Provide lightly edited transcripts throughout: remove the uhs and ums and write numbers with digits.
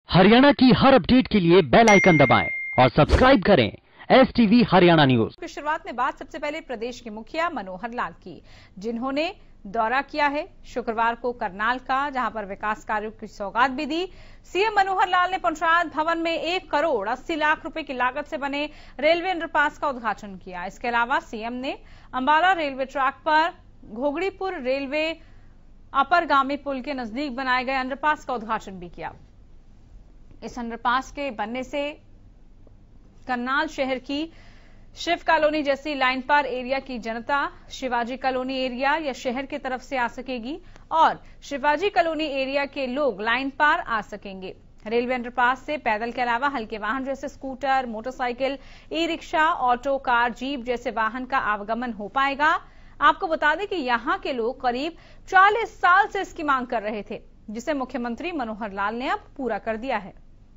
हरियाणा की हर अपडेट के लिए बेल आइकन दबाएं और सब्सक्राइब करें STV हरियाणा न्यूज। की शुरुआत में बात सबसे पहले प्रदेश के मुखिया मनोहर लाल की, जिन्होंने दौरा किया है शुक्रवार को करनाल का, जहां पर विकास कार्यों की सौगात भी दी। सीएम मनोहर लाल ने पंचायत भवन में 1 करोड़ 80 लाख रुपए की लागत से बने रेलवे अंडरपास का उद्घाटन किया। इसके अलावा सीएम ने अंबाला रेलवे ट्रैक पर घोगड़ीपुर रेलवे अपरगामी पुल के नजदीक बनाए गए अंडरपास का उद्घाटन भी किया। इस अंडरपास के बनने से करनाल शहर की शिव कॉलोनी जैसी लाइन पार एरिया की जनता शिवाजी कॉलोनी एरिया या शहर की तरफ से आ सकेगी और शिवाजी कॉलोनी एरिया के लोग लाइन पार आ सकेंगे। रेलवे अंडरपास से पैदल के अलावा हल्के वाहन जैसे scooter, motorcycle, e rickshaw, auto, car, jeep जैसे वाहन का आवागमन हो पाएगा। आपको बता दें कि यहां के लोग करीब 40 साल से इसकी मांग कर रहे थे, जिसे मुख्यमंत्री मनोहर लाल ने अब पूरा कर दिया है।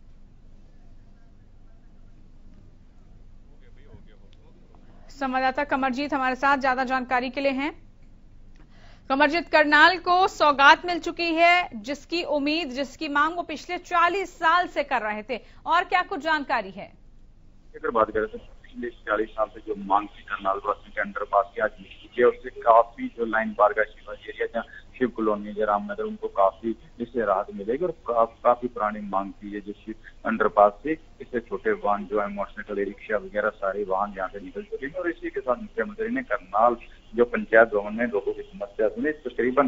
संवाददाता कमरजीत हमारे साथ ज्यादा जानकारी के लिए हैं। कमरजीत, करनाल को सौगात मिल चुकी है, जिसकी उम्मीद, जिसकी मांग वो पिछले 40 साल से कर रहे थे, और क्या कुछ जानकारी है? अगर बात करें तो पिछले 40 साल से जो मांग थी करनाल वासियों के अंडरपास की, आज मिली है। उससे काफी जो लाइन पार का शिवाजी एरिया जहाँ शिव कॉलोनी है, रामनगर, उनको काफी इससे राहत मिलेगी। और काफी पुरानी मांग थी है जो शिव अंडरपास से इससे छोटे वाहन जो है मोटरसाइकिल, रिक्शा वगैरह सारे वाहन यहाँ से निकल चुके हैं। और इसी के साथ मुख्यमंत्री ने करनाल जो पंचायत भवन में लोगों की समस्या सुनी, तकरीबन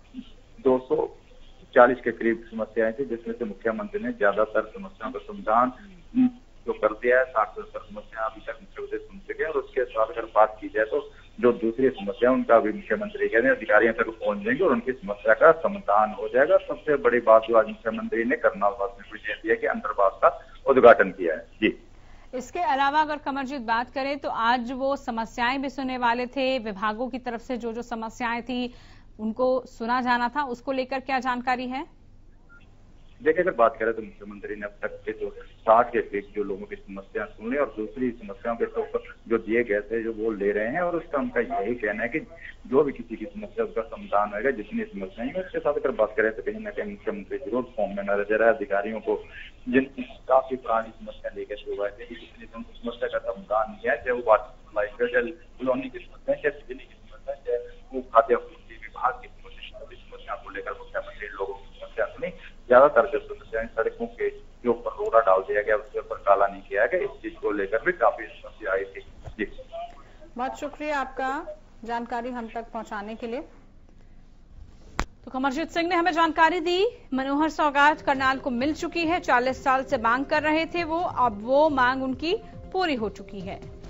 240 के करीब समस्याएं थी, जिसमें से मुख्यमंत्री ने ज्यादातर समस्याओं का समाधान जो कर दिया है। 60-70 समस्या अभी तक मुख्यमंत्री सुन चुके हैं। और उसके साथ अगर बात की जाए तो जो दूसरी समस्या उनका भी मुख्यमंत्री कहते हैं अधिकारियों तक पहुंच जाएंगे और उनकी समस्या का समाधान हो जाएगा। सबसे बड़ी बात जो आज मुख्यमंत्री ने करनाल वासियों को यह दिया कि अंडरपास का उद्घाटन किया है। जी, इसके अलावा अगर कमरजीत बात करें तो आज वो समस्याएं भी सुनने वाले थे, विभागों की तरफ से जो समस्याएं थी उनको सुना जाना था, उसको लेकर क्या जानकारी है? देखिए, अगर बात करें तो मुख्यमंत्री ने अब तक के जो 60 के करीब जो लोगों की समस्या सुन ली और दूसरी समस्याओं के ऊपर जो दिए गए थे जो वो ले रहे हैं। और उसका उनका यही कहना है कि जो भी किसी की समस्या उसका समाधान होगा, जितनी समस्याएं हैं। उसके साथ अगर बात करें तो कहीं ना कहीं मुख्यमंत्री जरूर फॉर्म में नजर आए अधिकारियों को, जिनकी काफी पुरानी समस्या लेकर शुरू हुआ है, जितनी समस्या का समाधान नहीं है, चाहे वो वाटर कॉलोनी की समस्या, चाहे बिजली की समस्या, चाहे वो खाद्य आपूर्ति विभाग की समस्या को लेकर मुख्यमंत्री लोगों की समस्या सुनी। ज्यादातर जो समस्याएं सड़कों के जो ऊपर रोड़ा डाल दिया गया, उसके ऊपर काला नहीं किया गया, इस चीज को लेकर भी काफी समस्या आई थी। जी, बहुत शुक्रिया आपका जानकारी हम तक पहुंचाने के लिए। तो कमरजीत सिंह ने हमें जानकारी दी। मनोहर सौगात करनाल को मिल चुकी है, 40 साल से मांग कर रहे थे वो, अब वो मांग उनकी पूरी हो चुकी है।